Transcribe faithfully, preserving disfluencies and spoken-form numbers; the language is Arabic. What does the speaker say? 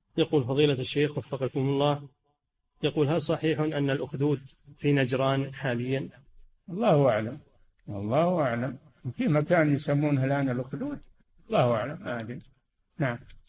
يقول فضيلة الشيخ وفقكم الله، يقول هل صحيح أن الأخدود في نجران حاليا؟ الله أعلم، الله أعلم. في مكان يسمونه الآن الأخدود، الله أعلم، ما أدري. نعم.